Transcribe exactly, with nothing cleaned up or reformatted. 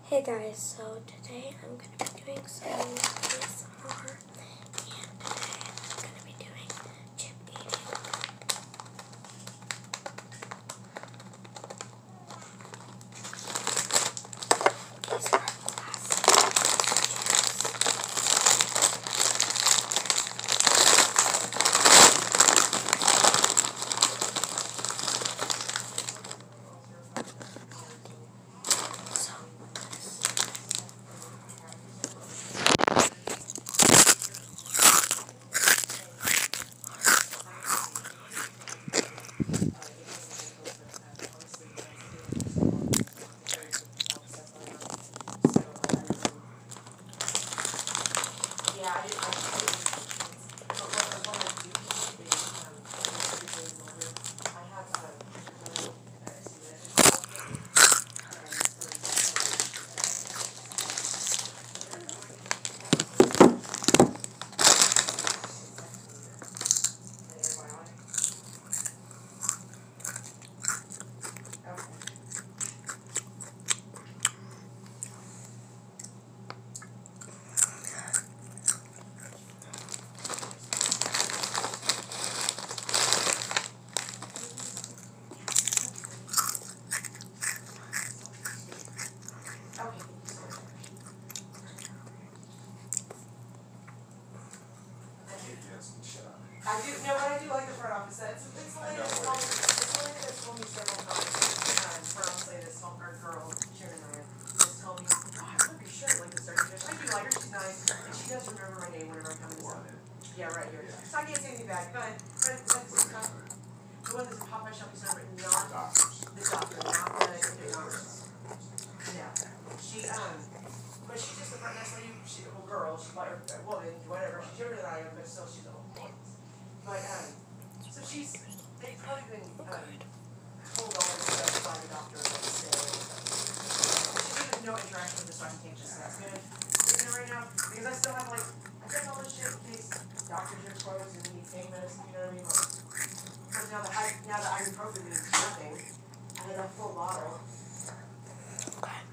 Hey guys, so today I'm going to be doing some A S M R, and today I'm going to be doing chip eating. These are classic chips. So, Yeah, I didn't actually, but what I want to do is, um, I have, um, another estimate. Okay, thank you so much. I do, no, but I do like the front office, it's, it's a lady that's told me, it's a lady that's told me several times, um, front office lady that's told, our girl, Sharon Ryan, has told me, oh, I want your shirt, like the starting I do like her, she's nice, and she does remember my name whenever I come in. Yeah, right here, so I can't say anything bad, but, but that's, not, the one that's in Popeye Shopping Center, but not the doctor, not the endocrinologist. Yeah, she, um, but she's just a front desk lady, she's a little girl, she's like, a woman, whatever, she's younger than I am, but still she's a little woman. But, um, so she's, they've probably been, um, told all this stuff by the doctor, like, stay away. She has no interaction with this, so I can take just that good. You know, right now, because I still have, like, I take all this shit in case doctors are closed and we need pain medicine, you know what I mean? Because now the, now the ibuprofen means nothing, I had a full bottle. okay.